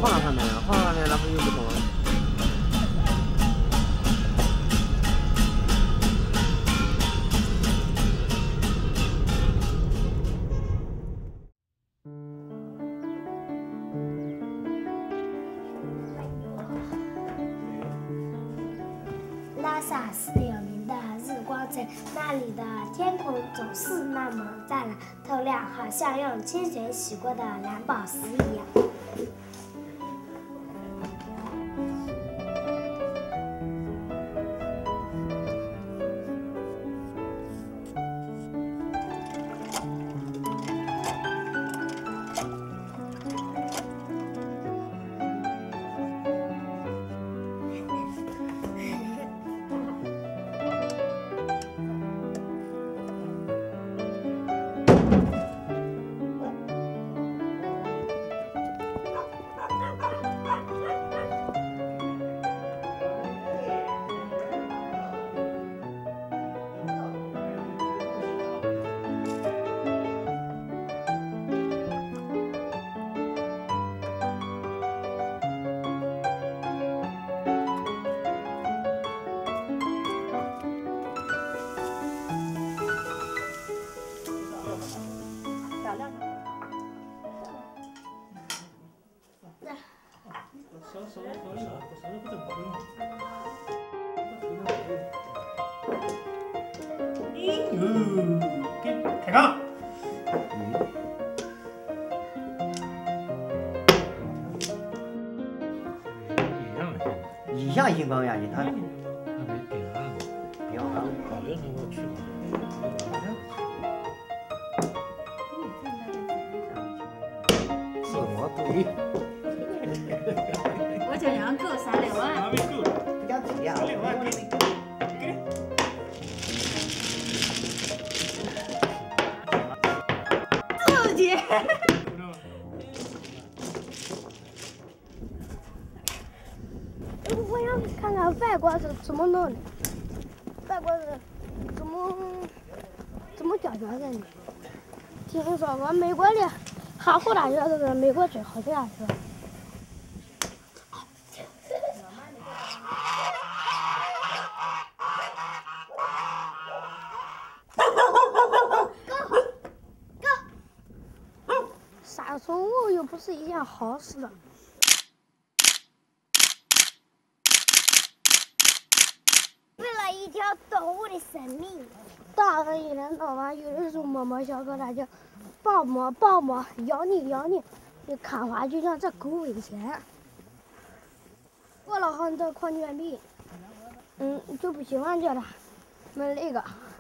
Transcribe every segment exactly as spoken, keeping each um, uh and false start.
放到上面了，放到上面然后又不同了。 拉萨是有名的日光城，那里的天空总是那么湛蓝透亮，好像用清水洗过的蓝宝石一样。 哟，给开杠。 一样荧光呀，你看。 那没顶上。 顶上。 搞流程我去过。 自我对。 我这样够三百万。 还没够。 不讲对呀。 三百万给你。给。 自己。 我想看看外国是怎么弄的，外国是怎么怎么解决的呢？听说过美国的哈佛大学都是美国最好的大学。杀宠物又不是一件好事。为了一条动物的生命，大人一天到晚有的时候摸摸小狗，它就抱摸抱摸，咬你咬你，你看话就像这狗危险。过了好多狂犬病，嗯，就不喜欢叫它们那个。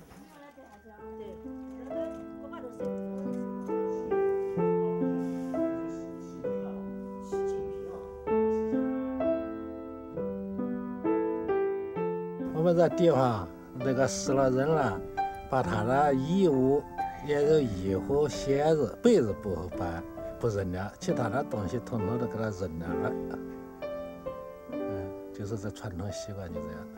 我们这地方那个死了人了，把他的衣物，也有衣服、鞋子、被子不搬不扔了，其他的东西统统都给他扔了了。嗯，就是这传统习惯就这样的。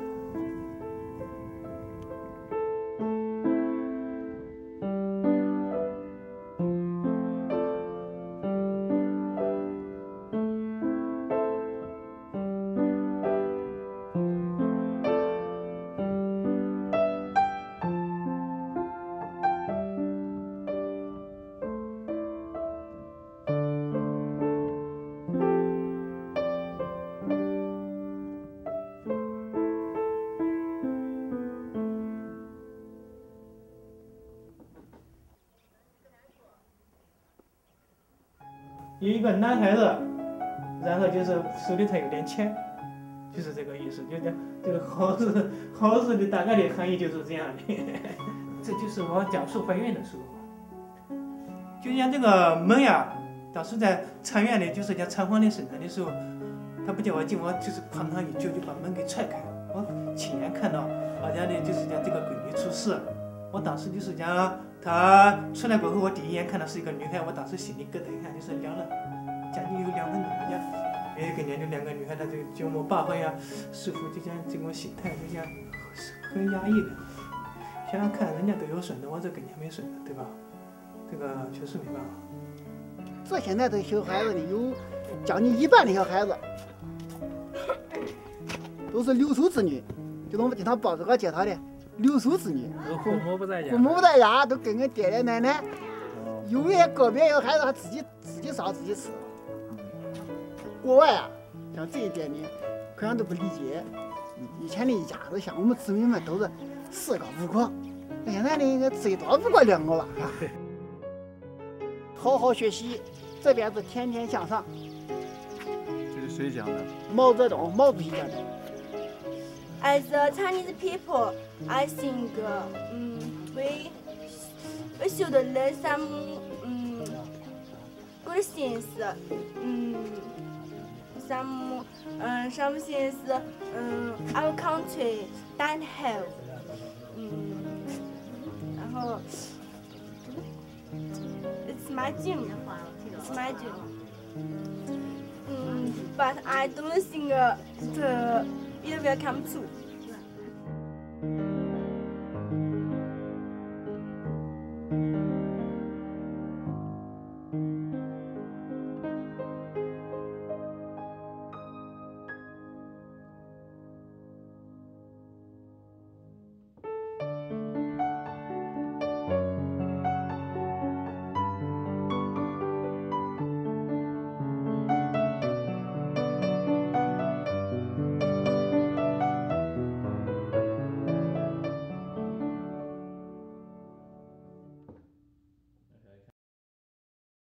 有一个男孩子，然后就是手里头有点钱，就是这个意思，就讲这个好事好事的大概的含义就是这样的。这就是我讲述怀孕的时候，就像这个门呀，当时在产院里，就是讲产房里生产的时候，他不叫我进，我就是哐当一脚就把门给踹开，我亲眼看到好像的就是讲这个闺女出事，我当时就是讲。她出来过后，我第一眼看到是一个女孩，我当时心里咯噔一下，就是两了，将近有两分钟的样。哎，跟前就两个女孩，她这个就我爸好像似乎就像这种心态，就像很压抑的，想看人家都有孙子，我这跟前没孙子，对吧？这个确实没办法。 这现在这小孩子的有将近一半的小孩子都是留守子女，就我们经常报纸上介绍的留守子女， 父母不在家， 父母不在家，都跟跟爹爹奶奶。有些个别有孩子还自己自己烧自己吃。国外啊，像这一点呢，可能都不理解。以前的一家子像我们子民们都是四个五个，那现在呢，最多不过两个吧，是吧？好好学习，这边是天天向上。 这是谁讲的？ 毛泽东，毛主席讲的。 As a Chinese people, I think um, we we should learn some um, good things. Um, some um, some things um, our country don't have. Um, 然后 it's my dream. It's my dream. Um, but I don't think uh, it will come true.